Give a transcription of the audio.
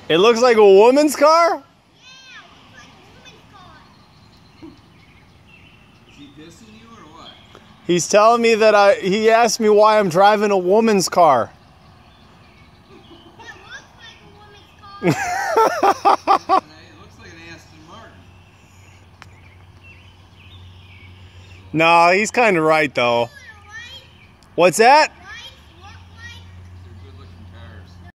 It looks like a woman's car? Yeah, it looks like a woman's car. Is he dissing you or what? He's telling me that he asked me why I'm driving a woman's car. It looks like a woman's car. It looks like an Aston Martin. No, he's kind of right though. Right? What's that?